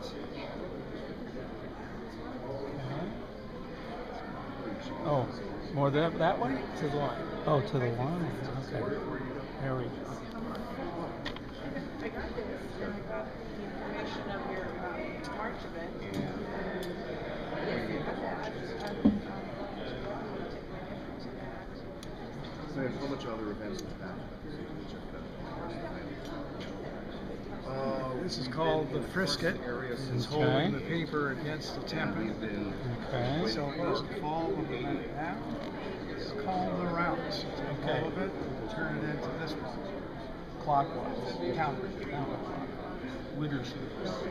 Oh, more that way? To the line. Oh, to the line. Okay. There we go. I got this. I got the information of your March event. There's a whole bunch of other events in the back. This is called the frisket. It's holding the paper against the temper. Okay. So it doesn't fall when we let it down. It's called the rounce. Take all of it, turn it into this one. Clockwise. Counter. Witter shoot.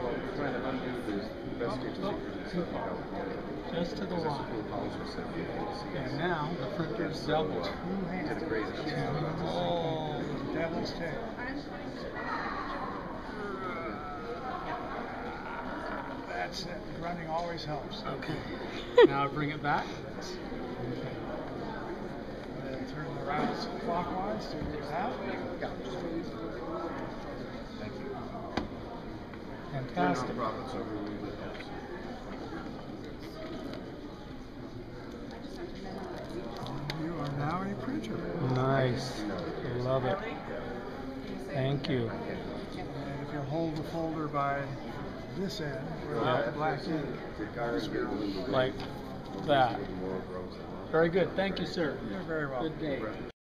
Just to the line. And now the printer's double. Two hands. Oh, the devil's tail. That's it. Running always helps. Okay. Now bring it back. Then turn the rounds clockwise to get out. Fantastic. You are now a printer. Nice. Love it. Thank you. And if you hold the folder by this end, where the black ink goes, Like that. Very good. Thank you, sir. you're very welcome. Good day.